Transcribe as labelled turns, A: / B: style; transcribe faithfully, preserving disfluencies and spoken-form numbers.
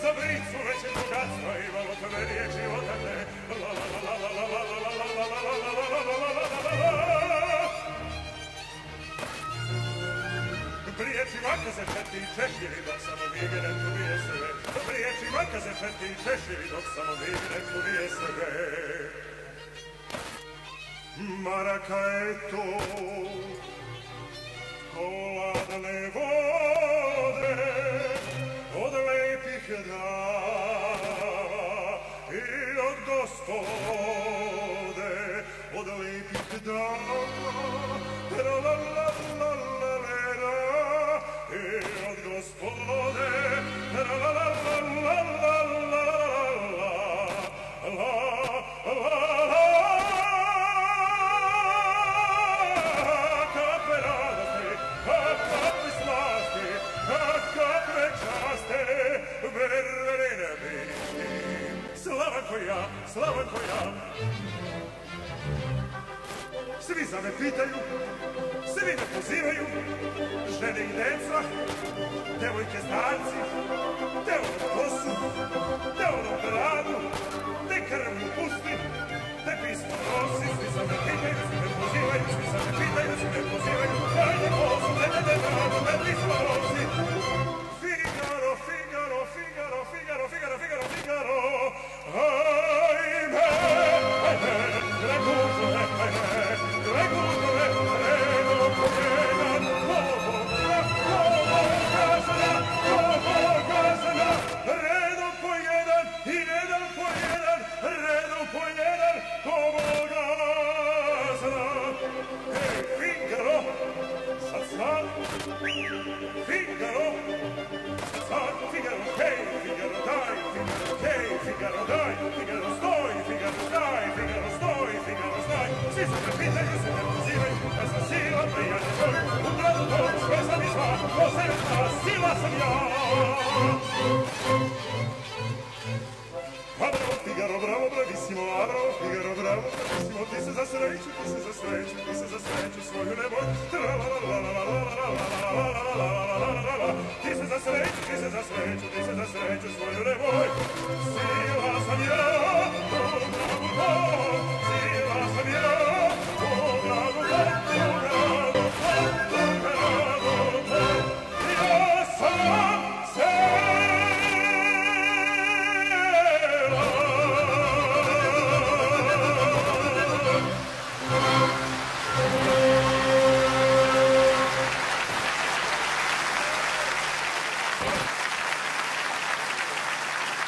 A: za bricu veće bogatstva imalo tebe riječi o tebe. La la la la la la la la la la la la la la la la la. Priječima kaze četi češiri dok samo vigene tuvije sve. Priječima kaze četi češiri dok samo vigene tuvije sve. Maraka je to hladne vode od lepih dava i od gospode od lepih dava. I od gospode kakve radosti, kakve slasti, kakve časte, verene biti. Slavanko ja, Slavanko ja. Svi za me pitaju, svi me pozivaju, žene i deca, devojke starci, te onom kosu, te onom bradu, te krvnu pusti, te pismo nosi. Svi za me pitaju, svi me pozivaju, svi za me pitaju, svi me pozivaju, dajde kosu, te te te bradu, te pismo nosi. Figaro, Figaro, Figaro, Figaro, Figaro, Figaro, Figaro, ajme, ajme, regužu, ajme, regužu, redo po jedan, kovo, kovo, gazana, kovo, gazana, redo po jedan i jedan po jedan, redo po jedan, kovo, gazana. Hej, Figaro, sad sad, Figaro, sad, Figaro, hej, Figaro, daj, Figaro, hej, Figaro, daj, Figaro, stoj, Figaro, staj, Figaro, stoj, Figaro, staj. Svi se me pitaju, se me pozivaju, ja sam sila, prijatelj tvoj, u gradu tom, sve sam i sva, posebna sila sam ja. A bravo, Figaro, bravo, bravissimo, a bravo, Figaro, bravo, bravissimo, ti se za sreću, ti se za sreću, ti se za sreću svoju neboj, tra-la-la-la-la-la-la-la-la-la-la-la-la-la-la. Ti se za sreću, ti se za sreću, ti se za sreću svoju neboj, sila sam ja.